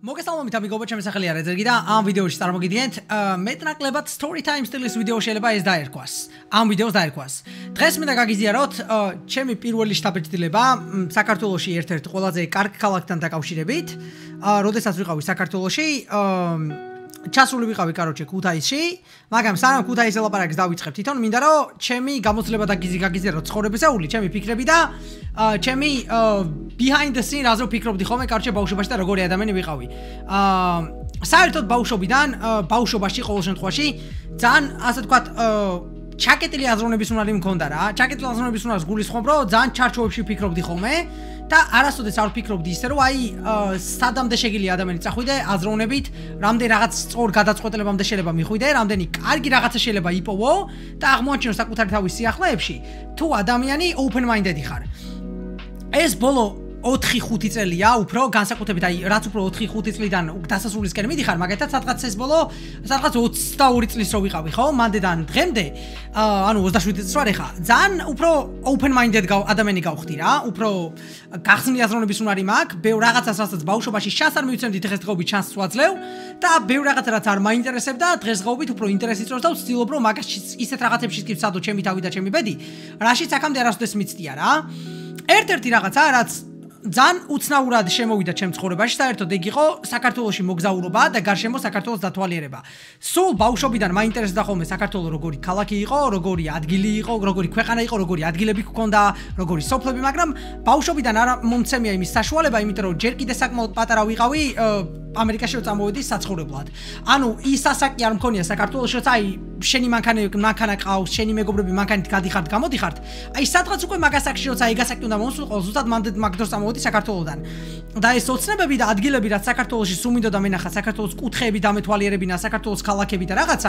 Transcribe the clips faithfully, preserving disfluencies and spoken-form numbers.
მოგესალმებით ამიგოებო, ჩემი სახელია რეზერგი და ამ ვიდეოში წარმოგიდგენთ მეტნაკლებად story time სტილის ვიდეო შეიძლება ეს დაერქვას. ამ ვიდეოს დაერქვას. დღეს მინდა გაგიზიაროთ ჩემი პირველი შთაბეჭდილება საქართველოში ერთ-ერთ ყველაზე კარგ ქალაქთან დაკავშირებით. როდესაც ვიყავი საქართველოში, ჩასული ვიყავი კაროჩე ქუთაისში, მაგრამ სანამ ქუთაისის ლაპარაკს დავიწყებ თვითონ, მინდა რომ ჩემი გამოცდილება დაგიზიაროთ ცხოვრებისეული, ჩემი ფიქრები და ჩემი behind the scene რაზე ვფიქრობდი ხოლმე კაროჩე ბავშვობაში და როგორი ადამიანი ვიყავი. აა საერთოდ ბავშვობიდან, ბავშვობაში ყოველ შემთხვევაში ძალიან ასე ვთქვათ ჩაკეტილი აზროვნების უნარი მქონდა რა. ჩაკეტილი აზროვნების უნარს გულისხმობ, რომ ძალიან ჩარჩოებში ვფიქრობდი ხოლმე და არასოდეს არ ვფიქრობდი ისე, რომ აი სადამდე შეგიძლია ადამიანი წახვიდე აზროვნებით, რამდენი რაღაც სწორ გადაწყვეტილებამდე შეიძლება მიხვიდე, რამდენი კარგი რაღაცა შეიძლება იპოვო და აღმოაჩინო საკუთარი თავის სიახლეებში, თუ ადამიანი open minded ხარ. ეს ბოლო ოთხი ხუთი წელია, უფრო განსაკუთრებით აი რაც უფრო ოთხი ხუთი წლიდან დასასრულისკენ მიდიხარ, მაგალითად სადღაც ეს ბოლო სადღაც ოცდაორი წლის რო ვიყავი, ხო? მანდედან დღემდე, ანუ ოცდაშვიდი წლის ვარ ეხა. ძალიან უფრო open minded ადამიანი გავხდი რა, უფრო გახსნილი აზროვნების უნარი მაქვს, ბევრ რაღაცას რასაც ბავშვობაში შანსს არ მივიცემდი, დღესდღეობით შანსს ვაძლევ და ბევრ რაღაცა რაც არ მაინტერესებდა, დღესდღეობით უფრო ინტერესი წორს და ვცდილობ რომ მაგას ისეთ რაღაცებში ვსადო ჩემი თავი და ჩემი ბედი, რაშიც აქამდე არასოდეს მიცდია რა. ერთ-ერთი რაღაცა რაც ძალიან უცნაურად შემოვიდა ჩემ ცხოვრებაში, საერთოდ ეგ იყო საქართველოში მოგზაურობა და გარშემო საქართველოს დათვალიერება. სულ ბავშვობიდან მაინტერესდა ხოლმე საქართველო როგორი ქალაქი იყო, როგორი ადგილი იყო, როგორი ქვეყანა იყო, როგორი ადგილები გქონდა, როგორი სოფლები, მაგრამ ბავშვობიდან არ მომცემია იმის საშუალება, იმიტომ რომ ჯერ კიდე საკმაოდ პატარა ვიყავი ამერიკაში წამოვედი საცხოვრებლად. ანუ ის ასაკი არ მქონია საქართველოში, რომ აი შენი მანქანა მანქანა ყავს, შენი მეგობრები მანქანით გადიხართ, გამოდიხართ. აი სადღაც უკვე მაგასაკში, რომ აი ეგ ასაკი უნდა მომსულიყო, ზუსტად მანდ მაგდროს წამოვედი საქართველოდან. და ეს ოცნებები და ადგილები, რაც საქართველოში სულ მინდოდა მენახა, საქართველოს კუთხეები დამეთვალიერებინა, საქართველოს ქალაქები და რაღაცა,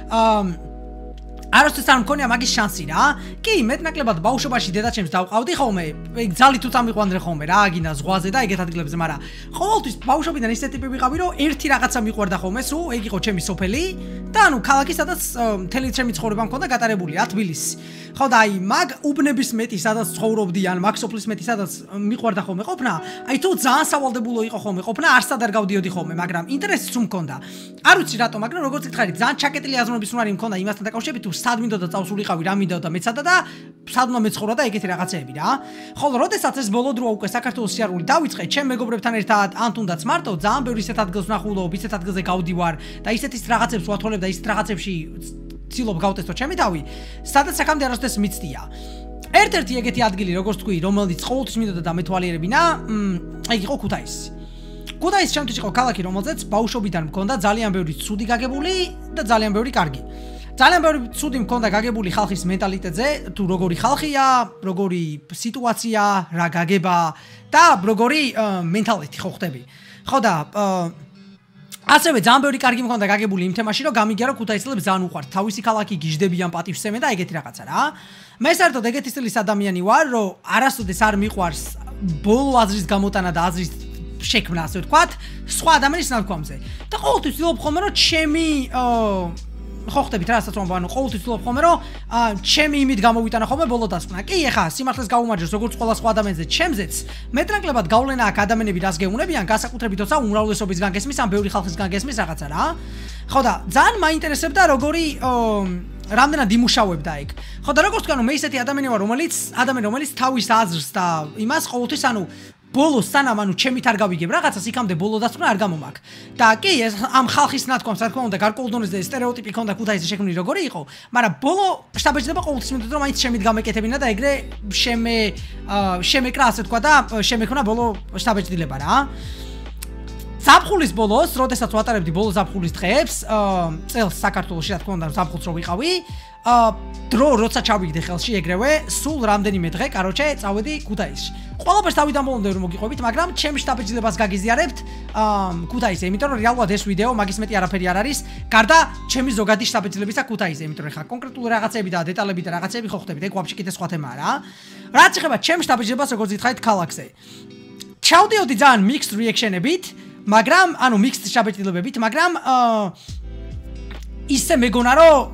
აა არასოდეს არ მქონია მაგის შანსი რა. კი, მეტნაკლებად ბავშვობაში დედაჩემს დავყავდი ხოლმე, ეგ ძალით თუ წამიყვანდრე ხოლმე რა, აგინა ზღვაზე და ეგეთ ადგილებზე, მაგრამ ყოველთვის ბავშვობიდან ისეთი ტიპი ვიყავი, რომ ერთი რაღაცა მიყვარდა ხოლმე, სულ ეგ იყო ჩემი სოფელი და ანუ ქალაქი, სადაც მთელი ჩემი ცხოვრება მქონდა გატარებული რა, თბილისი. ხო და აი მაგ უბნების მეტი, სადაც ცხოვრობდი, ან მაგ სოფლის მეტი, სადაც მიყვარდა ხოლმე ყოფნა, აი თუ ძალიან სავალდებულო იყო ხოლმე ყოფნა, არსად არ გავდიოდი ხოლმე, მაგრამ ინტერესიც უმქონდა. არ ვიცი რატომ, მაგრამ როგორც გითხარით, ძალიან ჩაკეტილი აზროვნების უნარი მქონდა იმასთან დაკავშირებით, თუ სად მინდოდა წავსულიყავი, რა მინდოდა მეცადა და სად უნდა მეცხოვრა და ეგეთი რაღაცეები რა. ხოლო როდესაც ეს ბოლო დრო უკვე საქართველოს სიარული დავიწყე, ჩემ მეგობრებთან ერთად, ან თუნდაც მარტო, ძალიან ბევრი ისეთ ადგილს ვნახულობ, ისეთ ადგილზე გავდივარ და ისეთის რაღაცებს ვათვალებ და ისეთ რაღაცებში ცდილობ გავტესტო ჩემი თავი, სადაც აქამდე არასოდეს მიცდია. ერთ-ერთი ეგეთი ადგილი, როგორც თქვი, რომელიც ყოველთვის მინდოდა დამეთვალიერებინა, ეგ იყო ქუთაისი. ქუთაისი ჩემთვის იყო ქალაქი, რომელზეც ბავშვობიდან მქონდა ძალიან ბევრი ცუდი გაგებული და ძალიან ბევრი კარგი. ძალიან ბევრი ცუდი მქონდა გაგებული ხალხის მენტალიტეტზე, თუ როგორი ხალხია, როგორი სიტუაცია, რა გაგება და როგორი მენტალიტეტი ხო ხდები. ხო და ასევე ძალიან ბევრი კარგი მქონდა გაგებული იმ თემაში, რომ გამიგია რომ ქუთაისელებს ძალიან უყვართ თავისი ქალაქი, გიждდებიან, პატივსცემენ და ეგეთი რაღაცა რა. მე საერთოდ ეგეთი სტილის ადამიანი ვარ, რომ არასოდეს არ მიყვარს ბოლო აზრის გამოტანა და აზრის შექმნა, ასე ვთქვათ, სხვა ადამიანის ნათქვამზე. და ყოველთვის ვცდილობ ხოლმე რომ ჩემი ხო ხდებით რა, რასაც ვამბობ, ანუ ყოველთვის ვცდილობ ხოლმე რომ ჩემი იმით გამოვიტანა ხოლმე ბოლო დასკვნა. კი, ეხა სიმართლეს გავუმარჯოს, როგორც ყველა სხვა ადამიანზე, ჩემზეც მეტნაკლებად გავლენა აქვს ადამიანები რას გეუნებიან, განსაკუთრებით თორსა უმრავლესობისგან გესმის, ან ბევრი ხალხისგან გესმის რაღაცა რა. ხო და ძალიან მაინტერესებდა როგორი რამდენად იმუშავებდა ეგ. ხო და როგორც თქვი, ანუ მე ისეთი ადამიანი ვარ, რომელიც ადამიანი, რომელიც თავის აზრს და იმას ყოველთვის ანუ ბოლოს სანამ ანუ ჩემით არ გავიგებ რაღაცას, იქამდე ბოლო დასკვნა არ გამომაქვს. და კი, ეს ამ ხალხის ნათქვამს, რა თქმა უნდა, გარკვეულ დონეზე სტერეოტიპი ქონდა ქუთაისის შექმნილი როგორი იყო, მაგრამ ბოლო შთაბეჭდილება ყოველთვის მინდოდა რომ მაინც შემით გამეკეთებინა და ეგრე შემე შემეკრა, ასე თქვა და შემექნა ბოლო შთაბეჭდილება რა. ზაფხულის ბოლოს, როდესაც ვატარებდი ბოლო ზაფხულის დღეებს, წელს საქართველოში, რა თქმა უნდა, ზაფხულს რო ვიყავი, დრო როცა ჩავიგდე ხელში ეგრევე, სულ რამდენიმე დღე, კაროჩე, წავედი ქუთაისში. ყველაფერს თავიდან ბოლომდე რომ მოგიყვებით, მაგრამ ჩემ შთაბეჭდილებას გაგიზიარებთ ქუთაისზე, იმიტომ რომ რეალურად ეს ვიდეო მაგის მეტი არაფერი არ არის, გარდა ჩემი ზოგადი შთაბეჭდილებისა ქუთაისზე, იმიტომ რომ ხა კონკრეტული რაღაცები და დეტალები და რაღაცები ხო ხდებით, ეგ ვაფშე კიდე სხვა თემაა რა. რაც ეხება ჩემ შთაბეჭდილებას, როგორც გითხარით, ქალაქზე. ჩავდიოდი ძალიან mixed reaction-ებით, მაგრამ ანუ mixed შთაბეჭდილებებით, მაგრამ ისე მეგონა რომ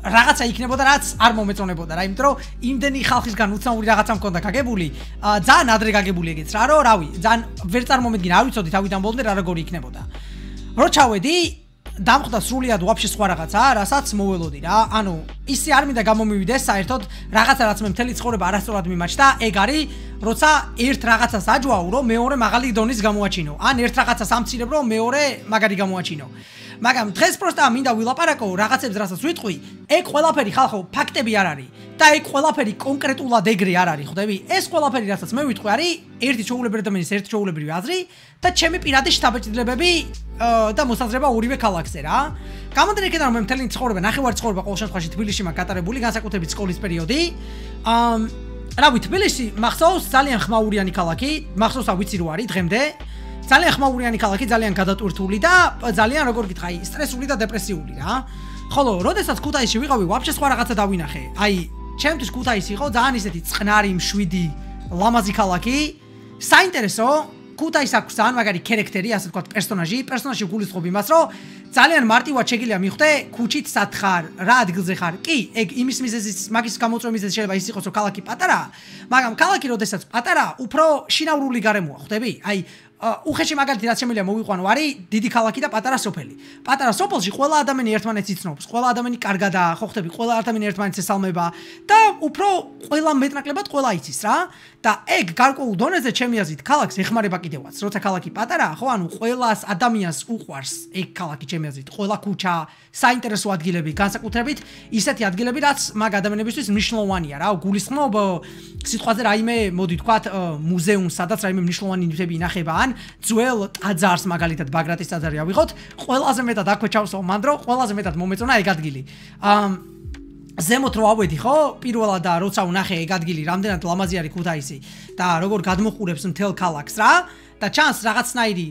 რაღაცა იქნებოდა, რაც არ მომეწონებოდა რა, იმიტომ რომ იმდენი ხალხისგან უცნაური რაღაცა მქონდა გაგებული, ძალიან ადრე გაგებული ეგეც რა, რომ რავი, ძალიან ვერ წარმომედგინა, არ ვიცოდი თავიდან ბოლომდე რა როგორი იქნებოდა. რო ჩავედი, დამხვდა სრულიად ვაფშე სხვა რაღაცა, რასაც მოველოდი რა. ანუ ისე არ მინდა გამომივიდეს საერთოდ რაღაცა რაც მე მთელი ცხოვრება არასწორად მიმაჩნდა, ეგ არის, როცა ერთ რაღაცას აჯვაო, რომ მეორე მაღალი დონის გამოაჩინო. ან ერთ რაღაცას ამცირებ, რომ მეორე მაგარი გამოაჩინო. მაგრამ დღეს პროსტა მინდა ვილაპარაკო რაღაცებს, რასაც ვიტყვი, ეგ ყველაფერი ხალხო ფაქტები არ არის და ეგ ყველაფერი კონკრეტულად ეგრე არ არის, ხვდები? ეს ყველაფერი, რასაც მე ვიტყვი, არის ერთი ჩვეულებრივი ადამიანის ერთი ჩვეულებრივი აზრი და ჩემი პირადი შთაბეჭდილებები და მოსაზრება ორივე ქალაქზე რა. გამომდინარე იქიდან რომ მე მთელი ცხოვრება, ნახევარი ცხოვრება ყოველ შემთხვევაში თბილისში მაქვს გატარებული, განსაკუთრებით სკოლის პერიოდი. აა რავი, თბილისი მახსოვს ძალიან ხმაურიანი ქალაქი, მახსოვს რა ვიცი რო არის დღემდე. ძალიან ხმაურიანი ქალაქი, ძალიან გადატვირთული და ძალიან როგორ გითხრა, აი, სტრესული და დეპრესიული რა. ხოლო, როდესაც ქუთაისში ვიყავი, ვაფშე სხვა რაღაცა დავინახე. აი, ჩემთვის ქუთაისი იყო ძალიან ისეთი წყნარი, მშვიდი, ლამაზი ქალაქი. საინტერესო, ქუთაისს აქვს ძალიან მაგარი ქერექტერი, ასე ვთქვათ, პერსონაჟი. პერსონაჟი გულისხმობ იმას, რომ ძალიან მარტივად შეგიძლია მიხვდე ქუჩით სად ხარ, რა ადგილზე ხარ. კი, ეგ იმის მიზეზის, მაგის გამოწვევის მიზეზი შეიძლება ის იყოს, რომ ქალაქი პატარაა, მაგრამ ქალაქი როდესაც პატარაა, უფრო შინაურული გარემოა, ხვდები? აი უხეში მაგალითი რაც შემიძლია მოვიყვანო არის დიდი ქალაქი და პატარა სოფელი. პატარა სოფელში ყველა ადამიანი ერთმანეთს იცნობს, ყველა ადამიანი კარგადაა, ხო ხტები, ყველა ადამიანი ერთმანეთს ესალმება და უფრო ყველა მეტნაკლებად ყველა იცის რა. და ეგ გარკვეულ დონეზე ჩემი აზრით ქალაქს ეხმარება კიდევაც. როცა ქალაქი პატარაა, ხო, ანუ ყველას ადამიანს უყვარს ეგ ქალაქი ჩემი აზრით, ყველა ქუჩა, საინტერესო ადგილები, განსაკუთრებით ისეთი ადგილები, რაც მაგ ადამიანებისთვის მნიშვნელოვანია რა. გულისხმობ სიტყვაზე რაიმე, მოდი თქვათ, მუზეუმს, სადაც რაიმე მნიშვნელოვანი ნივთები ინახება, ან ძველ ტაძარს მაგალითად ბაგრატის ტაძარი ავიღოთ, ყველაზე მეტად აქვე ჩავსვავ მანდ რომ ყველაზე მეტად მომეწონა ეგ ადგილი. აა ზემოთ რო ავედი ხო, პირველად და როცა ვნახე ეგ ადგილი, რამდენად ლამაზი არის ქუთაისი და როგორ გადმოყურებს მთელ ქალაქს რა. და ჩანს რაღაცნაირი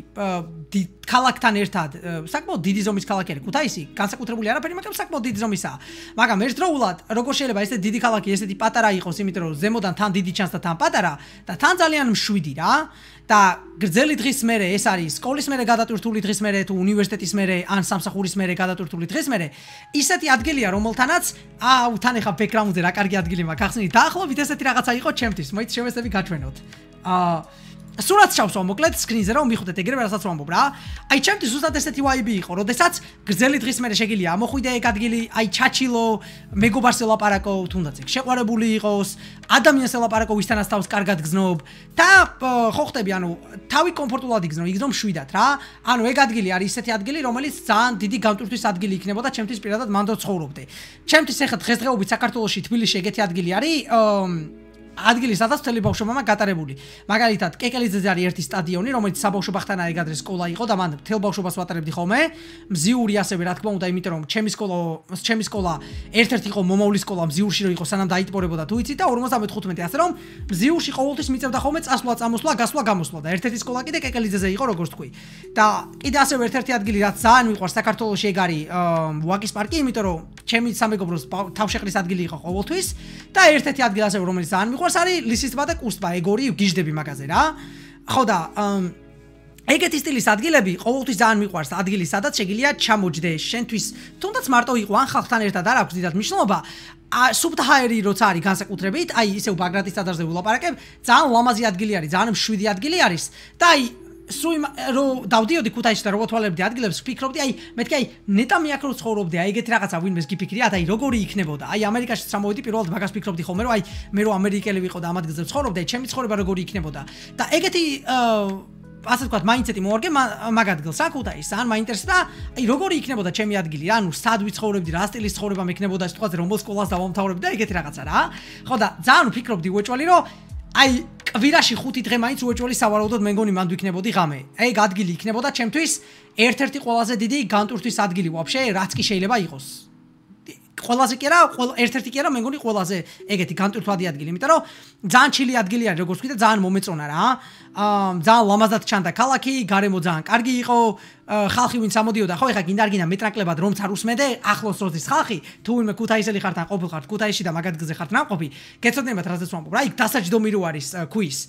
ქალაქთან ერთად საკმაოდ დიდი ზომის ქალაქი არის ქუთაისი, განსაკუთრებული არაფერი, მაგრამ საკმაოდ დიდი ზომისაა. მაგრამ ერთდროულად როგორ შეიძლება ესეთი დიდი ქალაქი, ესეთი პატარა იყოს, იმიტომ რომ ზემოდან თან დიდი ჩანს და თან პატარა და თან ძალიან მშვიდი რა. და გრძელი დღის მერე ეს არის სკოლის მერე გადატვირთული დღის მერე თუ უნივერსიტეტის მერე ან სამსახურის მერე გადატვირთული დღის მერე ისეთი ადგილია რომელთანაც აუ თან ეხა ბექგრაუნდზე რა კარგი ადგილი მაქვს ახსნით დაახლოებით ესეთი რაღაცა იყო ჩემთვის მოიც შევესწრები გაჩვენოთ აა სურათს ჩავსვავ მოკლედ სკრინზე რომ მიხვდეთ ეგრევე რასაც ვამბობ რა აი ჩემთვის ზუსტად ესეთი ვაიბი იყო როდესაც გრძელი დღის მერე შეგიძლია ამოხვიდე ეგ ადგილი აი ჩაჩილო მეგობარს ელაპარაკო თუნდაც ეგ შეყვარებული იყოს ადამიანს ელაპარაკო ვისთანაც თავს კარგად გზნობ და ხო ხტები ანუ თავი კომფორტულად იგზნო იგზნო მშვიდად რა ანუ ეგ ადგილი არის ისეთი ადგილი რომელიც ძალიან დიდი გამტვირთვის ადგილი იქნებოდა ჩემთვის პირადად მანდ რო ცხოვრობდე ჩემთვის ეხლა დღესდღეობით საქართველოში თბილისში ეგეთი ადგილი არის ადგილი სადაც მთელი ბავშვობა მაქვს გატარებული. მაგალითად, კეკელიძეზე არის ერთი სტადიონი, რომელიც საბავშვო ბაღთანაა ეგ ადრე სკოლა იყო და მან მთელ ბავშვობას ვატარებდი ხოლმე. მზიური ასევე რა თქმა უნდა, იმიტომ რომ ჩემი სკოლა, ჩემი სკოლა ერთ-ერთი იყო მომავლის სკოლა მზიურში რო იყო სანამ დაიტბორებოდა თუ იცით და ორმოცდამეთხუთმეტე ასე რომ მზიურში ყოველთვის მიწევდა ხოლმე წასვლა, წამოსვლა, გასვლა, გამოსვლა და ერთ-ერთი სკოლა კიდე კეკელიძეზე იყო როგორც თქვი. და კიდე ასევე ერთ-ერთი ადგილი რაც ძალიან მიყვარს საქართველოში ეგ არის ვაკის პარკი, იმიტომ რომ ჩემი სამეგობროს თავშეყრის ადგილი იყო ყოველთვის და ერთ-ერთი ადგილი ასევე რომელიც ძალიან მიყვარს არის ლისის ტბა და კურს ტბა, ეგ ორი გიждები მაგაზე რა. ხო და ეგეთი სტილის ადგილები ყოველთვის ძალიან მიყვარს, ადგილი სადაც შეგიძლია ჩამოჯდე შენთვის, თუნდაც მარტო იყო ან ხალხთან ერთად არ აქვს დიდად მნიშვნელობა. სუბტაჰაერი როცა არის განსაკუთრებით, აი ისევ ბაგრატის ტაძარზე ვილაპარაკებ, ძალიან ლამაზი ადგილი არის, ძალიან მშვიდი ადგილი არის და აი სულ რო დავდიოდი ქუთაისში და რო ვთვალებდი ადგილებს, ვფიქრობდი, აი მეთქი აი ნეტა მე აქ რო ცხოვრობდი, აი ეგეთი რაღაცა ვინმეს გიფიქრიათ, აი როგორი იქნებოდა. აი ამერიკაშიც რამოვიდი, პირველად მაგას ვფიქრობდი ხოლმე, რომ აი მე რო ამერიკელი ვიყო და ამ ადგილზე ცხოვრობდი, აი ჩემი ცხოვრება როგორი იქნებოდა. და ეგეთი ასე ვთქვათ, მაინდსეტი მოვარგე მაგ ადგილს რა ქუთაისს, ან მაინტერესდა, აი როგორი იქნებოდა ჩემი ადგილი რა, ანუ სად ვიცხოვრებდი, რა სტილის ცხოვრება მექნებოდა, სიტყვაზე რომელ სკოლას დავამთავრებდი და ეგეთი რაღაცა რა. ხო და ძალიან ვფიქრობდი უეჭველი, რომ აი კვირაში ხუთი დღე მაინც უეჭველი სავარაუდოდ მე მგონი მანდ ვიქნებოდი ღამე. ეგ ადგილი იქნებოდა ჩემთვის ერთ-ერთი ყველაზე დიდი განტვირთვის ადგილი ვაფშე, რაც კი შეიძლება იყოს. ყველაზე კი არა, ერთ-ერთი კი არა, მე მგონი ყველაზე ეგეთი განტვირთვადი ადგილი, იმიტომ რომ ძალიან ჩილი ადგილი არის, როგორც ვთქვი და ძალიან მომეწონა რა. აა ძალიან ლამაზად ჩანდა ქალაქი, გარემო ძალიან კარგი იყო, ხალხი ვინც ამოდიოდა, ხო ეხლა გინდა არ გინდა მეტნაკლებად რომც არ უსმენდე, ახლოს როდის ხალხი, თუ ვინმე ქუთაისელი ხართ ან ყოფილ ხართ ქუთაისში და მაგ ადგილზე ხართ ნამყოფი, გეცოდინებათ რაზეც ვამბობ რა, იქ დასაჯდომი რო არის ქვის.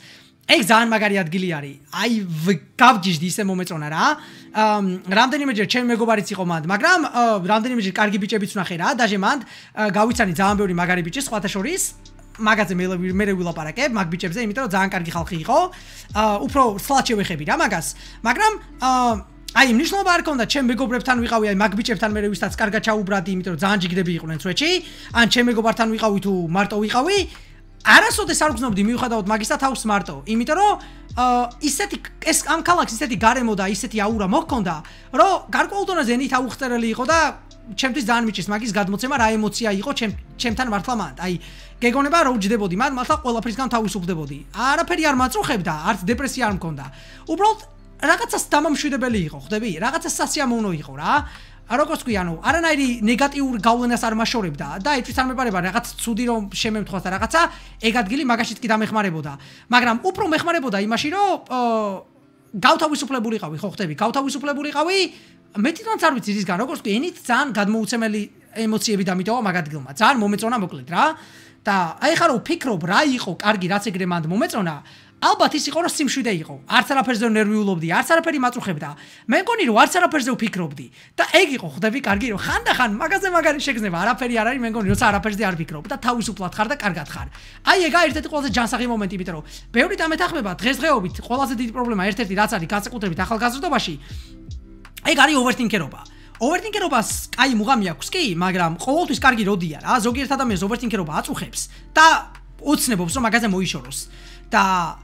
ეგ ძალიან მაგარი ადგილი არის. აი გავჯიშდი ისე მომეწონა რა. რამდენიმეჯერ ჩემი მეგობარიც იყო მანდ, მაგრამ რამდენიმეჯერ კარგი ბიჭებიც ვნახე რა. დაჟე მანდ გავიცანი ძალიან ბევრი მაგარი ბიჭი სხვათა შორის. მაგაზე მე მე ვილაპარაკებ მაგ ბიჭებზე, იმიტომ რომ ძალიან კარგი ხალხი იყო. უფრო სლად შევეხები რა მაგას. მაგრამ აი მნიშვნელობა არ ქონდა ჩემ მეგობრებთან ვიყავი, აი მაგ ბიჭებთან მე ვისაც კარგად ჩაუბრადი, იმიტომ რომ ძალიან ჯიგრები იყვნენ სვეტში. ან ჩემ მეგობართან ვიყავი თუ მარტო ვიყავი. არასოდეს არ გზნობდი მიუხედავად მაგისა თავს მარტო, იმიტომ რომ ისეთი ეს ამ ქალაქს ისეთი გარემო და ისეთი აურა მოჰქონდა, რომ გარკვეულ დონეზე ენით აუხსწერელი იყო და ჩემთვის ძალიან მიჭირს მაგის გადმოცემა რა ემოცია იყო ჩემ ჩემთან მართლა მანდ. აი გეგონება რომ ვჯდებოდი მანდ მართლა ყველაფრისგან თავისუფლდებოდი. არაფერი არ მაწუხებდა, არც დეპრესია არ მქონდა. უბრალოდ რაღაცას დამამშვიდებელი იყო, ხვდები? რაღაცა სასიამოვნო იყო რა. როგორც თქვი, ანუ არანაირი ნეგატიურ გავლენას არ მაშორებდა და ეჭვიც არ მეპარება რაღაც ცუდი რომ შემემთხვას და რაღაცა ეგ ადგილი მაგაშიც კი დამეხმარებოდა. მაგრამ უფრო მეხმარებოდა იმაში, რომ გავთავისუფლებულიყავი, ხო ხვდები? გავთავისუფლებულიყავი მე თვითონც არ ვიცი რისგან, როგორც თქვი, ენით ძალიან გადმოუცემელი ემოციები დამიტოვა მაგ ადგილმა. ძალიან მომეწონა მოკლედ რა. და აი ხა რომ ვფიქრობ რა იყო კარგი რაც ეგრე მანდ მომეწონა, ალბათ ის იყო რომ სიმშვიდე იყო. არც არაფერზე ნერვიულობდი, არც არაფერი მაწუხებდა. მე მგონი რომ არც არაფერზე ვფიქრობდი. და ეგ იყო ხვდები კარგი რომ ხანდახან მაგაზე მაგარი შეგრძნება, არაფერი არ არის, მე მგონი როცა არაფერზე არ ვფიქრობ და თავისუფლად ხარ და კარგად ხარ. აი ეგა ერთ-ერთი ყველაზე ჯანსაღი მომენტი, იმიტომ რომ ბევრი დამეთანხმება დღესდღეობით ყველაზე დიდი პრობლემა ერთ-ერთი რაც არის განსაკუთრებით ახალგაზრდობაში, ეგ არის ოვერთინკერობა. ოვერთინკერობას კაი მუღამი აქვს კი, მაგრამ ყოველთვის კარგი როდია რა. ზოგიერთ ადამიანს ოვერთინკერობა აწუხებს და ოცნებობს რომ მაგაზე მოიშოროს. და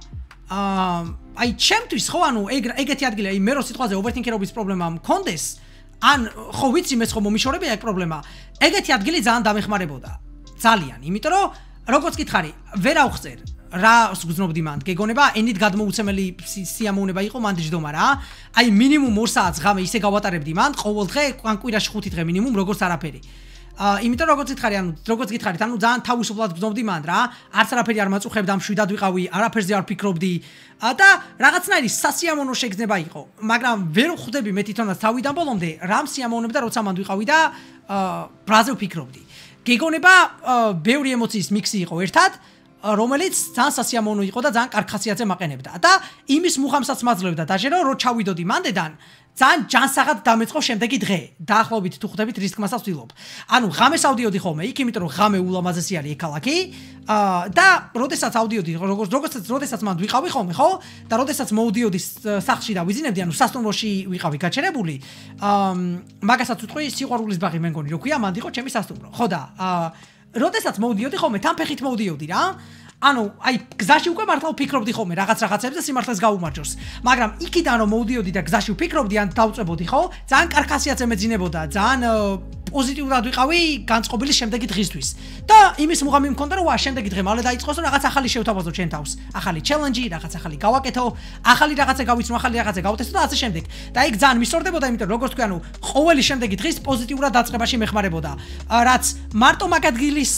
აი ჩემთვის ხო ანუ ეგ ეგეთი ადგილი აი მე რო სიტყვაზე ოვერთინკერობის პრობლემა მქონდეს ან ხო ვიცი მეც ხო მომიშორებია ეგ პრობლემა ეგეთი ადგილი ძალიან დამეხმარებოდა ძალიან იმიტომ რომ როგორც გითხარი ვერ ავხსერ რა გძნობდი მანდ გეგონება ენით გადმოუცემელი სიამოვნება იყო მანდ ჯდომა რა აი მინიმუმ ორ საათს ღამე ისე გავატარებდი მანდ ყოველ დღე ან კვირაში ხუთი დღე მინიმუმ როგორც არაფერი იმიტომ როგორც გითხარი, ანუ როგორც გითხარით, ანუ ძალიან თავისუფლად გძნობდი მან რა. არც არაფერი არ მაწუხებდა, მშვიდად ვიყავი, არაფერზე არ ფიქრობდი და რაღაცნაირი სასიამოვნო შეგრძნება იყო. მაგრამ ვერ ვხვდები მე თვითონაც თავიდან ბოლომდე რამ სიამოვნებდა, როცა მან ვიყავი და ბრაზე ვფიქრობდი. გეგონება ბევრი ემოციის მიქსი იყო ერთად, რომელიც ძალიან სასიამოვნო იყო და ძალიან კარგ ხასიათზე მაყენებდა. და იმის მუხამსაც მაძლევდა დაჟე რომ რო ჩავიდოდი მანდედან ძალიან ჯანსაღად დამეწყო შემდეგი დღე. დაახლოებით თუ ხვდებით რის თქმასაც ვცდილობ. ანუ ღამეს ავდიოდი ხოლმე იქ, იმიტომ რომ ღამე ულამაზესი არის ქალაქი. და როდესაც ავდიოდი, როგორც როგორცაც როდესაც მანდ ვიყავი ხოლმე, ხო? და როდესაც მოვდიოდი სახლში და ვიზინებდი, ანუ სასტუმროში ვიყავი გაჩერებული. მაგასაც ვიტყვი სიყვარულის ბაღი მე მგონი, რო ქვია, მანდ იყო ჩემი სასტუმრო. ხო და როდესაც მოვდიოდი ხოლმე, თან ფეხით მოვდიოდი რა. ანუ აი გზაში უკვე მართლა ვფიქრობდი ხოლმე რაღაც რაღაცებზე და სიმართლეს გაუმარჯოს. მაგრამ იქიდან რომ მოვდიოდი და გზაში ვფიქრობდი ან დავწებოდი, ხო? ძალიან კარგ ხასიათზე მეძინებოდა, ძალიან პოზიტიურად ვიყავი განწყობილი შემდეგი დღისთვის. და იმის მუღამი მქონდა რომ ვა შემდეგი დღე მალე დაიწყოს რომ რაღაც ახალი შევთავაზო ჩემ თავს. ახალი ჩელენჯი, რაღაც ახალი გავაკეთო, ახალი რაღაცა გავიცნო, ახალი რაღაცა გავტესტო და ასე შემდეგ. და იქ ძალიან მისწორდებოდა, იმიტომ რომ როგორც თქვი, ანუ ყოველი შემდეგი დღის პოზიტიურად დაწყებაში მეხმარებოდა. რაც მარტო მაგ ადგილის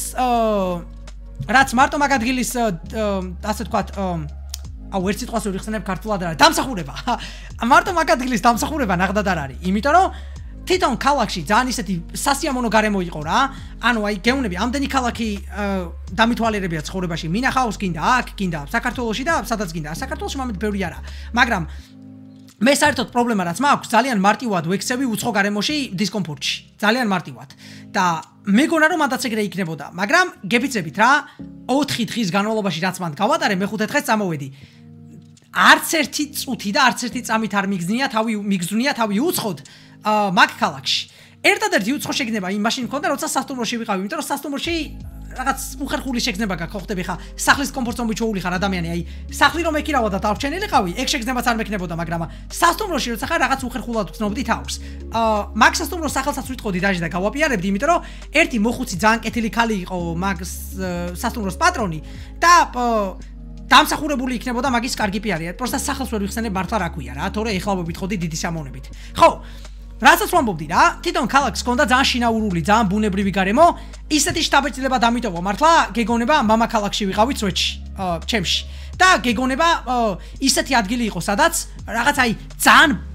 რაც მარტო მაგ ადგილის ასე ვთქვათ აუ ერთ სიტყვას ვერ იხსენებ ქართულად არა დამსახურება მარტო მაგ ადგილის დამსახურება ნახდად არ არის იმიტომ რომ თვითონ ქალაქში ძალიან ისეთი სასიამოვნო გარემო იყო რა ანუ აი გეუნები ამდენი ქალაქი დამითვალიერებია ცხოვრებაში მინახავს გინდა აქ გინდა საქართველოში და სადაც გინდა საქართველოში მომენტ ბევრი არა მაგრამ მე საერთოდ პრობლემა რაც მაქვს ძალიან მარტივად ვექცევი უცხო გარემოში დისკომფორტში ძალიან მარტივად და მეგონა რომ მანდაც ეგრე იქნებოდა მაგრამ გებიცებით რა ოთხი დღის განმავლობაში რაც მან გავატარე მეხუთე დღეს წამოვედი არც ერთი წუთი და არც ერთი წამით არ მიგზნია თავი მიგზნია თავი უცხოდ მაგ ქალაქში ერთადერთი უცხო შეგნება იმ მაშინ მქონდა როცა სასტუმროში ვიყავი იმიტომ რომ სასტუმროში რაღაც უხერხული შეგრძნება გაქვს, ხო ხდები ხა? სახლის კომფორტზონში ჩაულიხარ ადამიანი, აი, სახლი რომ ეკირავა და დავჩენილიყავი, ეგ შეგრძნებაც არ მექნებოდა, მაგრამ სასტუმროში როცა ხარ რაღაც უხერხულად გრძნობდი თავს. აა, მაგ სასტუმროს სახელსაც ვიტყოდი დაჟე და გავაპიარებდი, იმიტომ რომ ერთი მოხუცი ძალიან კეთილი ქალი იყო მაგ სასტუმროს პატრონი და დამსახურებული იქნებოდა მაგის კარგი პიარია. პროსტა სახელს ვერ ვიხსენებ მართლა რა ქვია რა, თორე ეხლა მოვიტყოდი დიდი სამოვნებით. ხო, რასაც ვამბობდი რა, თვითონ ქალაქს ჰქონდა ძალიან შინაურული, ძალიან ბუნებრივი გარემო, ისეთი შთაბეჭდილება დამიტოვა მართლა, გეგონება მამა ქალაქში ვიყავით სვეტში, ჩემში. და გეგონება ისეთი ადგილი იყო, სადაც რაღაც აი ძალიან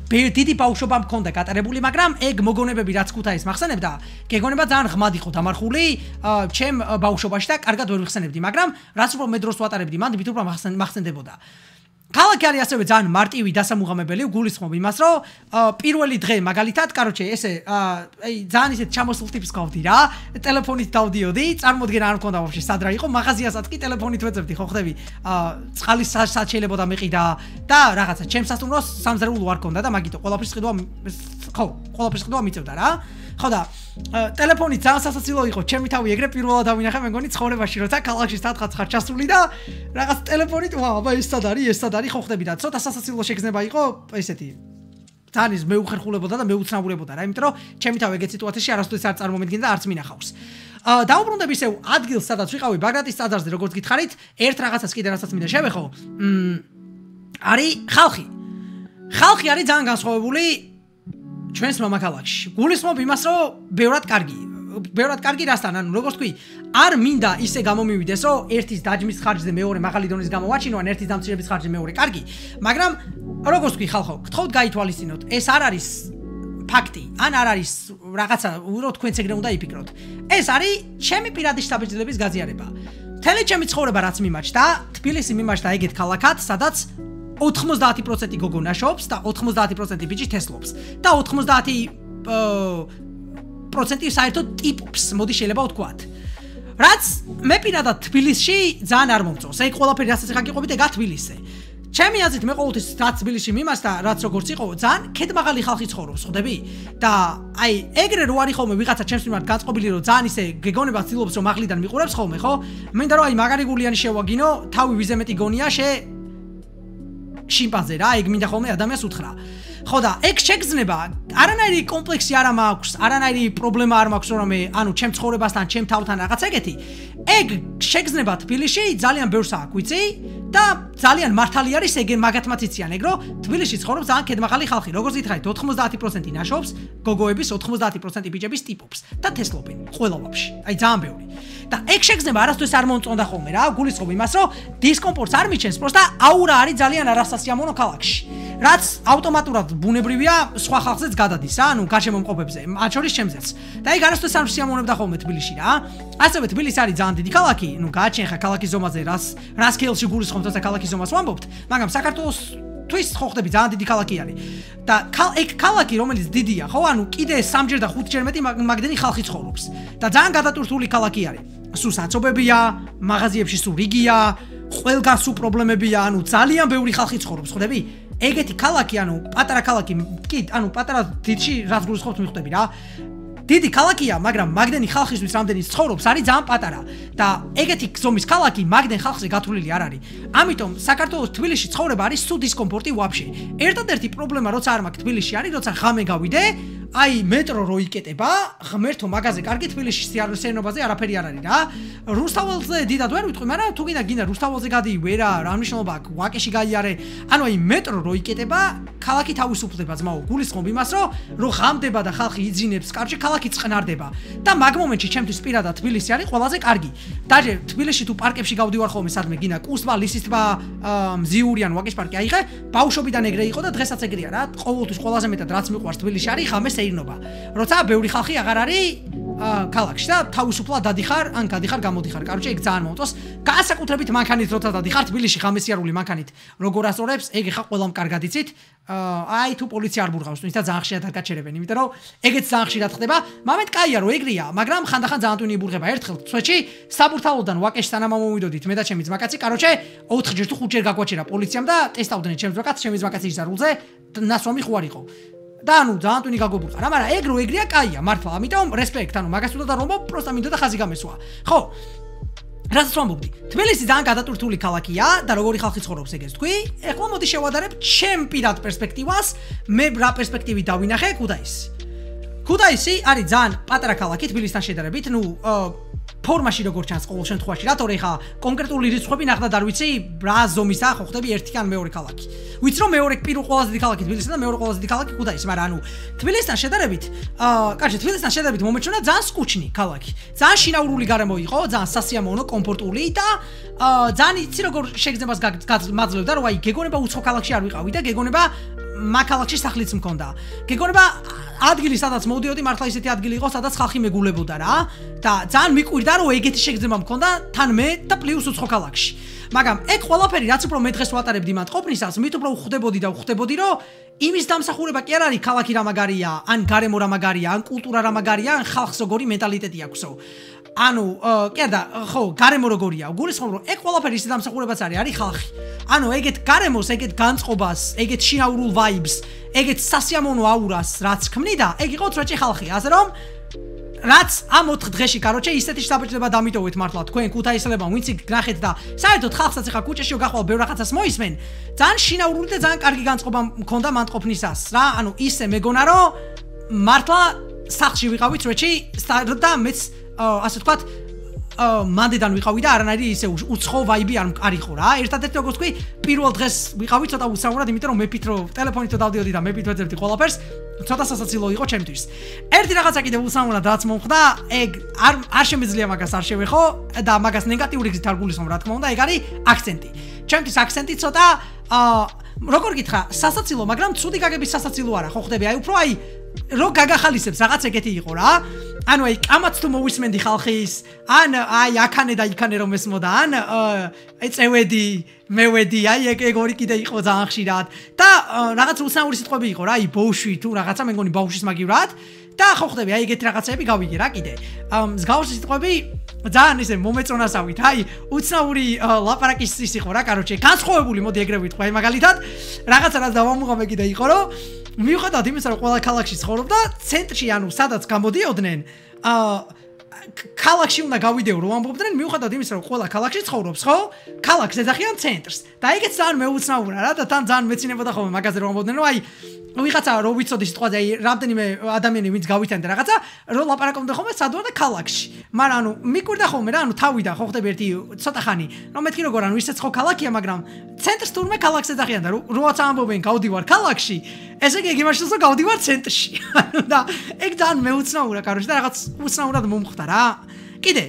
დიდი ბავშვობა მქონდა გატარებული, მაგრამ ეგ მოგონებები რაც ქუთაისს მახსენებდა, გეგონება ძალიან ღმად იყო დამარხული ჩემ ბავშვობაში და კარგად ვერ ვიხსენებდი, მაგრამ რაც უფრო მე დროს ვატარებდი, მანდ მით უფრო მახსენდებოდა. ქალაქი არის ასევე ძალიან მარტივი დასამუღამებელი, გულისხმობ იმას, რომ პირველი დღე მაგალითად, კაროჩე, ესე აი ძალიან ისეთ ჩამოსულ ტიპს გავდი რა, ტელეფონით დავდიოდი, წარმოდგენა არ მქონდა ვაფშე სად რა იყო, მაღაზიასაც კი ტელეფონით ვეძებდი, ხო ხდები? წყალის სად შეიძლება დამეყიდა და რაღაცა, ჩემს სასტუმროს სამზარეულო არ ქონდა და მაგითო ყველაფერს ყიდვა, ხო, ყველაფერს ყიდვა მიწევდა რა. ხო და ტელეფონი ძალიან სასაცილო იყო, ჩემი თავი ეგრე პირველად დავინახე, მე მგონი ცხოვრებაში, როცა ქალაქში სადღაც ხარ ჩასული და რაღაც ტელეფონით, ვა, აბა ეს სად არის, ეს სად არის, ხო ხდები და ცოტა სასაცილო შეგრძნება იყო, ესეთი. ძალიან მეუხერხულებოდა და მეუცნაურებოდა რა, იმიტომ რომ ჩემი თავი ეგეთ სიტუაციაში არასდროს არ წარმომედგინდა და არც მინახავს. დაუბრუნდები ისევ ადგილს, სადაც ვიყავი ბაგრატის ტაძარზე, როგორც გითხარით, ერთ რაღაცას კიდე რასაც მინდა შევეხო, არის ხალხი. ხალხი არის ძალიან განსხვავებული ჩვენს მამაკალაქში. გულისხმობ იმას, რომ ბევრად კარგი. ბევრად კარგი რასთან, ანუ როგორც თქვი, არ მინდა ისე გამომივიდეს, რომ ერთის დაჯმის ხარჯზე მეორე მაღალი დონის გამოვაჩინო, ან ერთის დამცირების ხარჯზე მეორე კარგი, მაგრამ როგორც თქვი ხალხო, გთხოვთ გაითვალისწინოთ, ეს არ არის ფაქტი, ან არ არის რაღაცა, რომ თქვენც ეგრე უნდა იფიქროთ. ეს არის ჩემი პირადი შთაბეჭდილების გაზიარება. მთელი ჩემი ცხოვრება რაც მიმაჩნდა, თბილისი მიმაჩნდა ეგეთ ქალაქად, სადაც ოთხმოცდაათი პროცენტი გოგო ნაშობს და ოთხმოცდაათი პროცენტი ბიჭი თესლობს და ოთხმოცდაათი პროცენტი საერთოდ ტიპობს, მოდი შეიძლება ვთქვათ. რაც მე პირადად თბილისში ძალიან არ მომწონს. ეგ ყველაფერი რასაც ხა გიყვებით, ეგ თბილისზე. ჩემი აზრით მე ყოველთვის რაც თბილისში მიმასდა, რაც როგორც იყო, ძალიან ქედმაღალი ხალხი ცხოვრობს, ხვდები? და აი, ეგრე რო არის ხოლმე ვიღაცა ჩემს მიმართ განწყობილი, რომ ძალიან ისე გეგონება ცდილობს, რომ მაღლიდან მიყურებს ხოლმე, ხო? მინდა რომ აი მაგარი გულიანი შევაგინო, თავი ვიზე მეტი გონია, შე შიმპანზე რა, ეგ მინდა ხოლმე ადამიანს უთხრა. ხო და ეგ შეგრძნება, არანაირი კომპლექსი არ მაქვს, არანაირი პრობლემა არ მაქვს, რომ მე, ანუ ჩემ ცხოვრებასთან, ჩემ თავთან რაღაც ეგეთი. ეგ შეგრძნება თბილისში ძალიან ბევრს აქვს, ვიცი? და ძალიან მართალი არის ეგ მაგათმაც იციან, ეგ რომ თბილისში ცხოვრობს ძალიან ქედმაღალი ხალხი, როგორც ითხრათ, ოთხმოცდაათი პროცენტი ნაშობს, გოგოების ოთხმოცდაათი პროცენტი ბიჭების ტიპობს და თესლობენ ყველა ვაფშე. აი ძალიან ბევრი. და ეგ შეგრძნება არასდროს არ მომწონდა ხოლმე რა, გულისხმობ იმას, რომ დისკომფორტს არ მიჩენს, პროსტა აურა არის ძალიან არასასიამოვნო ქალაქში. რაც ავტომატურად ბუნებრივია სხვა ხალხზეც გადადის რა, ანუ გარშემო მყოფებზე, მათ შორის ჩემზეც. და ეგ არასდროს არ შეამოვნებდა ხოლმე თბილისში რა. ასევე თბილისი არის ძალიან დიდი ქალაქი, ნუ გააჩენ ხა ქალაქის ზომაზე რას რას კილში გულისხმობთ, თორსა ქალაქის ზომას ვამბობთ, მაგრამ საქართველოს თვის ხო ხდები ძალიან დიდი ქალაქი არის. და ეგ ქალაქი რომელიც დიდია, ხო, ანუ კიდე სამჯერ და ხუთჯერ მეტი მაგდენი ხალხი ცხოვრობს. და ძალიან გადატვირთული ქალაქი არის. სულ საცობებია, მაღაზიებში სულ რიგია, ყველგან სულ პრობლემებია, ანუ ძალიან ბევრი ხალხი ცხოვრობს, ხვდები? ეგეთი ქალაქი, ანუ პატარა ქალაქი, კი, ანუ პატარა დიდში რაც გულისხმობთ მიხვდები რა. დიდი ქალაქია, მაგრამ მაგდენი ხალხისთვის რამდენი ცხოვრობს, არის ძალიან პატარა და ეგეთი ზომის ქალაქი მაგდენ ხალხზე გათვლილი არ არის. ამიტომ საქართველოს თბილისში ცხოვრება არის სულ დისკომფორტი ვაფშე. ერთადერთი პრობლემა როცა არ მაქვს თბილისში არის, როცა ღამე გავიდე, აი მეტრო რო იკეტება, ღმერთო მაგაზე კარგი თბილისში სენობაზე არაფერი არ არის რა. რუსთაველზე დიდად ვერ ვიტყვი, მაგრამ თუ გინდა გინდა რუსთაველზე გადიი, ვერა, რა მნიშვნელობა აქვს, ვაკეში გაიარე. ანუ აი მეტრო რო იკეტება, ქალაქი თავისუფლდება ძმაო, გულისხმობ იმას, რომ რო ღამდება და ხალხი იძინებს, კარჩე ქალაქი წყნარდება. და მაგ მომენტში ჩემთვის პირადად თბილისი არის ყველაზე კარგი. დაჟე თბილისში თუ პარკებში გავდივარ ხოლმე სადმე გინდა კუსტბა, ლისის ტბა, მზიური ან ვაკეში პარკი აიღე, ბავშვობიდან ეგრე იყო და დღესაც ეგრეა რა. ყოველთვის ყველაზე მეტად რაც მიყვარს თბილისში არის ხამე სეირნობა. როცა ბევრი ხალხი აღარ არის ქალაქში და თავისუფლად დადიხარ, ან გადიხარ, გამოდიხარ. კაროჩე ეგ ძალიან მომწონს. განსაკუთრებით მანქანით როცა დადიხარ თბილისში ხამესიარული მანქანით როგორ ასწორებს, ეგ ხა ყველამ კარგად იცით. აი თუ პოლიცია არ ბურღავს, თუმცა ძალიან ხშირად არ გაჩერებენ, იმიტომ რომ ეგეც ძალიან ხშირად ხდება. მამეთ კაია რომ ეგრეა, მაგრამ ხანდახან ძალიან ტვინი იბურღება. ერთხელ სვეტში საბურთალოდან ვაკეში სანამ მომივიდოდით მე და ჩემი ძმაკაცი, კაროჩე ოთხჯერ თუ ხუთჯერ გაგვაჩერა პოლიციამ და ტესტავდნენ ჩემს ძმაკაცს, ჩემი ძმაკაცის ზარულზე ნასვამი ხო არ იყო. და ანუ ძალიან ტვინი გაგობურყა რა, მაგრამ ეგ რო ეგრეა კაია, მართლა. ამიტომ რესპექტ, ანუ მაგას უნდა და რომო, პროსტა მინდოდა ხაზი გამესვა. ხო. რასაც ვამბობდი, თბილისი ძალიან გადატვირთული ქალაქია და როგორი ხალხი ცხოვრობს ეგეც თქვი. ეხლა მოდი შევადარებ ჩემ პირად პერსპექტივას, მე რა პერსპექტივით დავინახე ქუთაისი. ქუთაისი არის ძალიან პატარა ქალაქი თბილისთან შედარებით, ნუ ფორმაში როგორ ჩანს ყოველ შემთხვევაში, რა თორე ხა კონკრეტული რიცხვები ნახდა და არ ვიცი რა ზომისა ხო ხდები ერთი ან მეორე ქალაქი. ვიცი რომ მეორე პირველ ყველაზე დიდი ქალაქი თბილისი და მეორე ყველაზე დიდი ქალაქი ქუთაისი, მაგრამ ანუ თბილისთან შედარებით, აა, კარგი, თბილისთან შედარებით მომეჩვენა ძალიან სკუჩნი ქალაქი. ძალიან შინაურული გარემო იყო, ძალიან სასიამოვნო, კომფორტული და აა ძალიან იცი როგორ შეგრძნებას მაძლევდა, რომ აი გეგონება უცხო ქალაქში არ ვიყავი და გეგონება მაქალაქში სახლიც მქონდა. გეგონება ადგილი სადაც მოვდიოდი მართლა ისეთი ადგილი იყო სადაც ხალხი მეგულებოდა რა და ძალიან მიკვირდა რომ ეგეთი შეგრძნება მქონდა თან მე და პლუს უცხო ქალაქში. მაგრამ ეგ ყველაფერი რაც უფრო მე დღეს ვატარებდი მათ ყოფნისას, მით უფრო ვხვდებოდი და ვხვდებოდი რომ იმის დამსახურება კი არ არის ქალაქი რა მაგარია, ან გარემო რა მაგარია, ან კულტურა რა მაგარია, ან ხალხს როგორი მენტალიტეტი აქვსო. ანუ კი არა ხო, გარემო როგორია. გულისხმობ რომ ეგ ყველაფერი ისე დამსახურებაც არის, არის ხალხი. ანუ ეგეთ გარემოს, ეგეთ განწყობას, ეგეთ შინაურულ vibes, ეგეთ სასიამოვნო აურას რაც ქმნიდა, ეგ იყო ცოტა ხალხი. ასე რომ რაც ამ ოთხ დღეში, კაროჩე, ისეთი შთაბეჭდება დამიტოვეთ მართლა თქვენ ქუთაისელებმა, ვინც იქ გნახეთ და საერთოდ ხალხსაც ახლა ქუჩაში გახვალ ბევრ რაღაცას მოისმენ. ძალიან შინაურული და ძალიან კარგი განწყობა მქონდა მან ყოფნისას რა. ანუ ისე მეგონა რომ მართლა სახლში ვიყავით როჩი და მეც ასე ვთქვათ მანდედან ვიყავი და არანაირი ისე უცხო ვაიბი არ არ იყო რა. ერთადერთი როგორც თქვი, პირველ დღეს ვიყავი ცოტა უსაუბრად, იმიტომ რომ მეფით რომ ტელეფონით დავდიოდი და მეფით ვეძებდი ყველაფერს, ცოტა სასაცილო იყო ჩემთვის. ერთი რაღაცა კიდე უსაუბრად რაც მომხდა, ეგ არ არ შემიძლია მაგას არ შევეხო და მაგას ნეგატიური გზით არ გულისხმობ, რა თქმა უნდა, ეგ არის აქცენტი. ჩემთვის აქცენტი ცოტა როგორ გითხრა, სასაცილო, მაგრამ ცუდი გაგების სასაცილო არა, ხო ხდები? აი უფრო აი რო გაგახალისებს რაღაც ეგეთი იყო რა. ანუ აი კამაც თუ მოვისმენდი ხალხის, ან აი აქანე და იქანე რომ ესმოდა, ან ეწევედი, მევედი, აი ეგ ეგ ორი კიდე იყო ძალიან ხშირად და რაღაც უსაური სიტყვები იყო რა, აი ბოუში თუ რაღაცა მე მგონი ბაუშის მაგივრად და ხო ხდები, აი ეგეთი რაღაცები გავიგე რა კიდე. მსგავსი სიტყვები ძალიან ისე მომეწონასავით, აი უცნაური ლაპარაკის ის იყო რა, კაროჩე, განსხვავებული, მოდი ეგრევე ვიტყვი, აი მაგალითად, რაღაცა რაც დავამუღამე კიდე იყო, რომ მიუხედავად იმისა, რომ ყველა ქალაქში ცხოვრობდა, ცენტრში, ანუ სადაც გამოდიოდნენ, აა ქალაქში უნდა გავიდეო რომ ამბობდნენ, მიუხედავად იმისა, რომ ყველა ქალაქში ცხოვრობს, ხო? ქალაქს ეძახიან ცენტრს. და ეგეც ძალიან მეუცნაურა რა და თან ძალიან მეცინებოდა ხოლმე მაგაზე რომ ამბობდნენ, რომ აი ვიღაცა რო ვიცოდი სიტყვაზე, აი რამდენიმე ადამიანი ვინც გავიტანდა რაღაცა, რომ ლაპარაკობდნენ ხოლმე სად ვარ და ქალაქში. მაგრამ ანუ მიკვირდა ხოლმე რა, ანუ თავიდან ხო ხდები ერთი ცოტა ხანი, რომ მეთქი როგორ ანუ ისეც ხო ქალაქია, მაგრამ ცენტრს თურმე ქალაქს ეძახიან და როაც ამბობენ გავდივარ ქალაქში, ესე იგი იმაშვილს რომ გავდივარ ცენტრში. ანუ და ეგ ძალიან მეუცნაურა, კაროჩე და რაღაც უცნაურად მომხდა რა. კიდე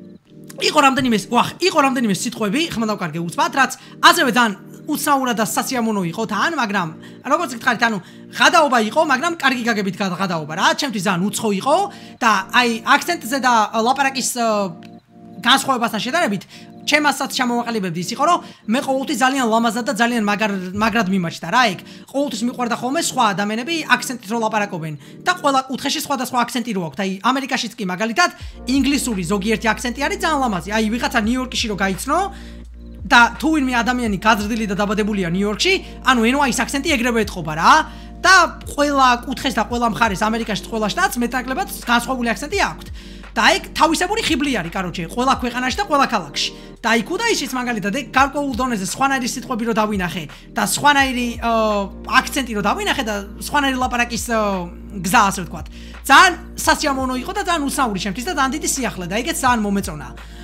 იყო რამდენიმე, ვახ, იყო რამდენიმე სიტყვები, ხმა დავკარგე უცბად, რაც ასევე ძალიან უცნაურად და სასიამოვნო იყო თან, მაგრამ როგორც გითხარით, ანუ ღადაობა იყო, მაგრამ კარგი გაგებით ღადაობა რა, ჩემთვის ძალიან უცხო იყო და აი აქცენტზე და ლაპარაკის განსხვავებასთან შედარებით ჩემასაც ჩამოვაყალიბებდი ის იყო, რომ მე ყოველთვის ძალიან ლამაზად და ძალიან მაგრად მიმაჩნდა რა ეგ. ყოველთვის მიყვარდა ხოლმე სხვა ადამიანები აქცენტით რო ლაპარაკობენ და ყველა კუთხეში სხვადასხვა აქცენტი რო აქვთ. აი ამერიკაშიც კი მაგალითად ინგლისური ზოგიერთი აქცენტი არის ძალიან ლამაზი. აი ვიღაცა ნიუ-იორკში რო გაიცნო და თუ ვინმე ადამიანი გაძრდილი და დაბადებულია ნიუ-იორკში, ანუ ენ ვაის აქცენტი ეგრევე ეთყობა რა. და ყველა კუთხეს და ყველა მხარეს ამერიკაში ყველა შტატს მეტნაკლებად განსხვავებული აქცენტი აქვთ. და ეგ თავისებური ხიბლი არის, კაროჩე, ყველა ქვეყანაში და ყველა ქალაქში. და აი ქუთაისშიც მაგალითად ეგ გარკვეულ დონეზე სხვანაირი სიტყვები რო დავინახე და სხვანაირი აქცენტი რო დავინახე და სხვანაირი ლაპარაკის გზა ასე ვთქვათ. ძალიან სასიამოვნო იყო და ძალიან უსაური ჩემთვის და ძალიან დიდი სიახლე და ეგეც ძალიან მომეწონა.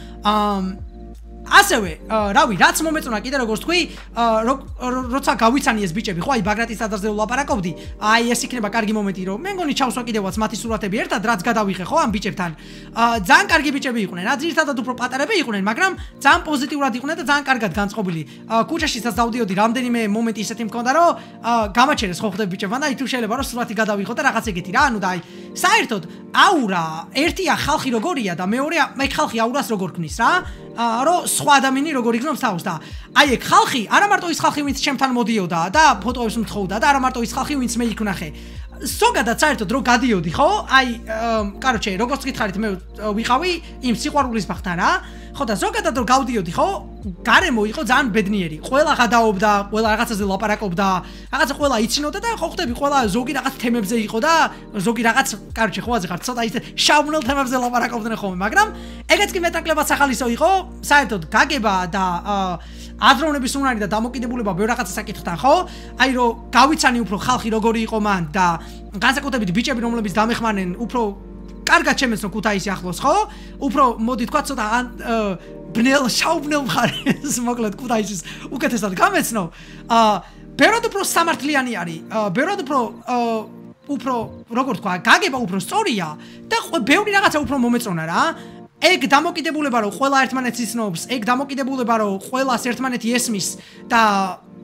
ასევე, რავი, რაც მომეწონა კიდე როგორც თქვი, როცა გავიცანი ეს ბიჭები, ხო, აი ბაგრატის ტაძარზე ვლაპარაკობდი, აი ეს იქნება კარგი მომენტი, რომ მე მგონი ჩავსვა კიდევაც მათი სურათები ერთად, რაც გადავიღე, ხო, ამ ბიჭებთან. ძალიან კარგი ბიჭები იყვნენ, რა ძირითადად უფრო პატარები იყვნენ, მაგრამ ძალიან პოზიტიურად იყვნენ და ძალიან კარგად განწყობილი. ქუჩაშისაც დავდიოდი, რამდენიმე მომენტი ისეთი მქონდა, რომ გამაჩერეს ხო ხდები ბიჭებმა და თუ შეიძლება რომ სურათი გადავიღო და რაღაც ეგეთი რა, ანუ და აი საერთოდ აურა, ერთია ხალხი როგორია და მეორეა მე ხალხი აურას როგორ ქმნის რა. რომ სხვა ადამიანი როგორ იგნობს თავს და აი ეგ ხალხი არა მარტო ის ხალხი ვინც ჩემთან მოდიოდა და ფოტოებს მთხოვდა და არა მარტო ის ხალხი ვინც მე იქ ვნახე ზოგადად საერთოდ რო გადიოდი ხო აი კაროჩე როგორც გითხარით მე ვიყავი იმ სიყვარულის ბახთან რა ხო და ზოგადად რო გავდიოდი ხო გარემო იყო ძალიან ბედნიერი ყველა გადაობდა ყველა რაღაცაზე ლაპარაკობდა რაღაცა ყველა იცინოდა და ხო ხდები ყველა ზოგი რაღაც თემებზე იყო და ზოგი რაღაც კაროჩე ხო აზიხარ ცოტა ისე შავნელ თემებზე ლაპარაკობდნენ ხოლმე მაგრამ ეგეც კი მეტნაკლებად სახალისო იყო საერთოდ გაგება და აზროვნების უნარი და დამოკიდებულება ბევრ რაღაცას აკითხთან ხო აი რო გავიცანი უფრო ხალხი როგორი იყო მან და განსაკუთრებით ბიჭები რომლებიც დამეხმარნენ უფრო კარგად შემეცნო ქუთაისი ახლოს ხო უფრო მოდი თქვა ცოტა ბნელ შაუბნელ მხარეს მოკლედ ქუთაისის უკეთესად გამეცნო აა ბევრად უფრო სამართლიანი არის ბევრად უფრო უფრო როგორ თქვა გაგება უფრო სწორია და ბევრი რაღაცა უფრო მომეწონა რა ეგ დამოკიდებულება რომ ყველა ერთმანეთს იცნობს ეგ დამოკიდებულება რომ ყველას ერთმანეთი ესმის და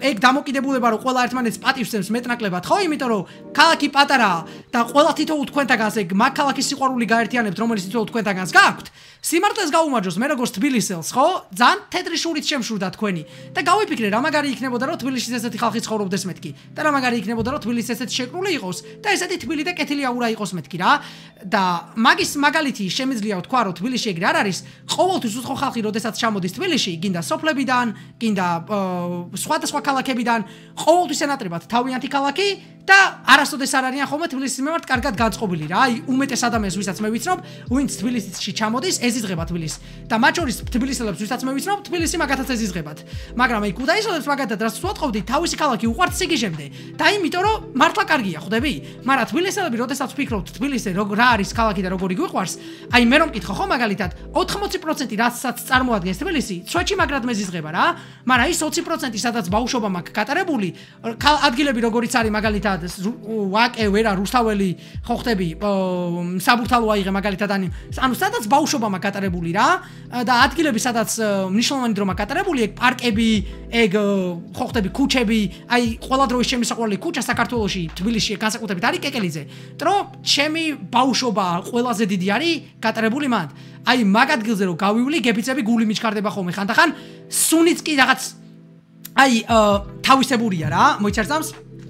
ეგ დამოკიდებულება რომ ყველა ერთმანეთს პატივს წევს მეტნაკლებად, ხო? იმიტომ რომ ქალაქი პატარაა და ყველა თითოეულ თქვენთაგანს ეგ მაგ ქალაქის სიყვარული გაერთიანებთ, რომელიც თითოეულ თქვენთაგანს გაქვთ. სიმართლეს გაუმარჯოს, მე როგორც თბილისელს, ხო? ძალიან თეთრი შურით შემშურდა თქვენი და გავიფიქრე რა მაგარი იქნებოდა რომ თბილისის ესეთი ხალხი ცხოვრობდეს მეთქი და რა მაგარი იქნებოდა რომ თბილისი ესეთი შეკრული იყოს და ესეთი თბილი და კეთილი აურა იყოს მეთქი რა და მაგის მაგალითი შემიძლია ვთქვა რომ თბილისში ეგრე არ არის ყოველთვის უცხო ხალხი როდესაც ჩამოდის თბილისში გინდა სოფლებიდან გინდა სხვადასხვა ქალაქებიდან ყოველთვის ენატრებათ თავიანთი ქალაქი და არასოდეს არ არიან ხოლმე თბილისის მიმართ კარგად განწყობილი რა აი უმეტეს ადამიანს ვისაც მე ვიცნობ ვინც თბილისში ჩამოდის ეზიზღება თბილისს და მათ შორის თბილისელებს ვისაც მე ვიცნობ თბილისი მაგათაც ეზიზღებათ მაგრამ აი ქუთაისელებს მაგათაც რაც ვთხოვდი თავისი ქალაქი უყვართ სიგიჟემდე და იმიტომ რომ მართლა კარგია ხვდები მაგრამ თბილისელები როდესაც ვფიქრობთ თბილისი რა არის ქალაქი და როგორი გვიყვარს აი მე რომ მკითხო ხო მაგალითად ოთხმოცი პროცენტი რასაც წარმოადგენს თბილისი სვეტში მაგრად მეზიზღება რა მაგრამ ის ოცი პროცენტი სადაც ბავშვობა მაქვს გატარებული ადგილები როგორიც არის მაგალითად ვაკე ვერა რუსთაველი ხო ხტები საბურთალო აიღე მაგალითად ანუ სადაც ბავშვობა მაქვს გატარებული რა და ადგილები სადაც მნიშვნელოვანი დრო მაქვს გატარებული ეგ პარკები ეგ ხო ხტები ქუჩები აი ყველა დროის ჩემი საყვარელი ქუჩა საქართველოში თბილისში განსაკუთრებით არის კეკელიძე დრო ჩემი ბავშვობა ყველაზე დიდი არის გატარებული მანდ აი მაგ ადგილზე რომ გავივლი გეფიცები გული მიჩქარდება ხოლმე ხანდახან სუნიც კი რაღაც აი თავისებურია რა მოიცარცამს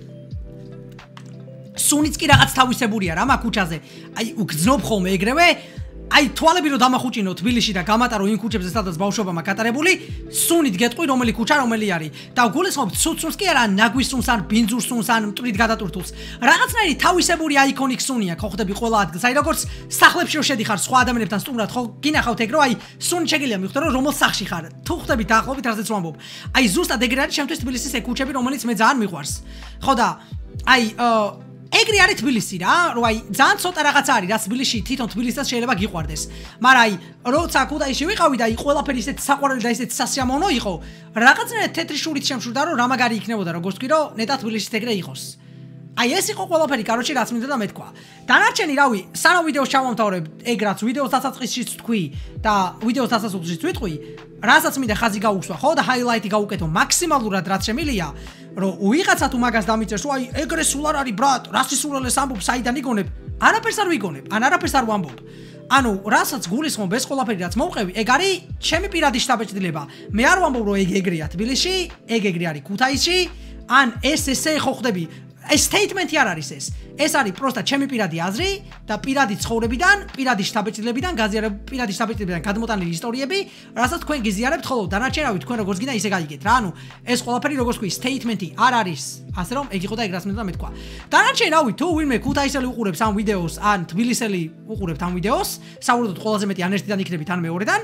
სუნიც კი რაღაც თავისებურია რა მაგ ქუჩაზე აი უგზნობ ხოლმე ეგრევე აი თვალები რომ დამახუჭინო თბილისში და გამატარო იმ ქუჩებზე სადაც ბავშვობა მაქვს გატარებული სუნით გეტყვი რომელი ქუჩა რომელი არის და გულისხმობ ცუცუნს კი არა ნაგვის სუნს ან ბინძურს სუნს ან მტრით გადატურთულს რაღაცნაირი თავისებური აიკონიკ სუნია ხო ხდები ყველა ადგილს აი როგორც სახლებში რო შედიხარ სხვა ადამიანებთან სტუმრად ხო გინახავთ ეგ რომ აი სუნ შეგიძლია მიხვდე რომ რომელ სახში ხარ თუ ხდები დაახლოებით რაზეც ვამბობ აი ზუსტად ეგრე არის შემთხვევით თბილისის ეგ ქუჩები რომელიც მე ძალიან მიყვარს ხო და აი ეგრე არის თბილისი რა, რომ აი ძალიან ცოტა რაღაც არის, რაც თბილისში თვითონ თბილისსაც შეიძლება გიყვარდეს. მაგრამ აი როცა ქუთაისში ვიყავი და აი ყველაფერი ისეთი საყვარელი და ისეთი სასიამოვნო იყო, რაღაცნაირად თეთრი შურით შემშურდა, რომ რა მაგარი იქნებოდა, როგორც თქვი, რომ ნეტა თბილისის ეგრე იყოს. აი ეს იყო ყველაფერი, კაროჩი რაც მინდა და მეთქვა. დანარჩენი რავი, სანამ ვიდეოს ჩავამთავრებ, ეგ რაც ვიდეოს დასაწყისშიც თქვი და ვიდეოს დასასრულშიც ვიტყვი, რასაც მინდა ხაზი გაუსვა, ხო და ჰაილაიტი გავუკეთო მაქსიმალურად რაც შემილია. რომ ვიღაცა თუ მაგას დამიწერს, რომ აი ეგრე სულ არ არის ბრატ, რა სისულელეს ამბობ, საიდან იგონებ? არაფერს არ ვიგონებ, ან არაფერს არ ვამბობ. ანუ რასაც გულისხმობ ეს ყველაფერი რაც მოვყევი, ეგ არის ჩემი პირადი შთაბეჭდილება. მე არ ვამბობ, რომ ეგ ეგრეა თბილისში, ეგ ეგრე არის ქუთაისში, ან ეს ესე ხო ხდები. ეს სტეიტმენტი არ არის ეს. ეს არის პროსტა ჩემი პირადი აზრი და პირადი ცხოვრებიდან, პირადი შთაბეჭდილებიდან, გაზიარებ პირადი შთაბეჭდილებიდან გადმოტანილი ისტორიები, რასაც თქვენ გიზიარებთ, ხოლო დანარჩენავი თქვენ როგორც გინდა ისე გაიგეთ რა. ანუ ეს ყველაფერი როგორც ვთქვი, სტეიტმენტი არ არის. ასე რომ ეგ იყო და ეგ რას მინდა მეთქვა. დანარჩენავი თუ ვინმე ქუთაისელი უყურებს ამ ვიდეოს, ან თბილისელი უყურებთ ამ ვიდეოს, საუბრობთ ყველაზე მეტი ან ერთიდან იქნებით ან მეორედან.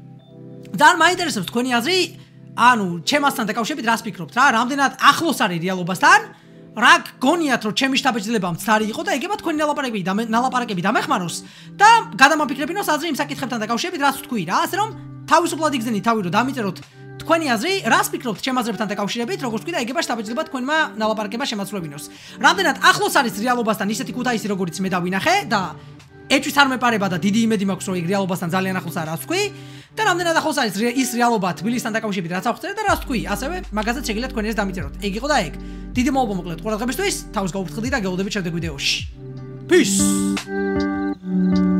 ძალიან მაინტერესებს თქვენი აზრი, ანუ ჩემასთან დაკავშირებით რას ფიქრობთ რა? რამდენად ახლოს არის რეალობასთან? რა გონიათ რომ ჩემი შთაბეჭდილება მცდარი იყო და ეგება თქვენი ნალაპარაკები და ნალაპარაკები დამეხმაროს და გადამაფიქრებინოს აზრი იმ საკითხებთან დაკავშირებით რაც თქვი რა ასე რომ თავისუფლად იგზნით თავი რომ დამიწეროთ თქვენი აზრი რას ფიქრობთ ჩემ აზრებთან დაკავშირებით როგორც თქვი და ეგება შთაბეჭდილება თქვენმა ნალაპარაკება შემაცვლებინოს რამდენად ახლოს არის რეალობასთან ისეთი ქუთაისი როგორიც მე დავინახე და ეჭვით არ მეპარება და დიდი იმედი მაქვს რომ ეგ რეალობასთან ძალიან ახლოს არის რაც თქვი და რამდენად ახლოს არის ის რეალობა თბილისთან დაკავშირებით რაც აღწერეთ და რაც თქვი ასევე მაგაზეც შეგიძლიათ თქვენი ეს დამიწეროთ ეგ იყო და ეგ დიდი მადლობა მოკლედ ყურადღებისთვის თავს გაუფრთხილდი და გეულოდებით შემდეგ ვიდეოში peace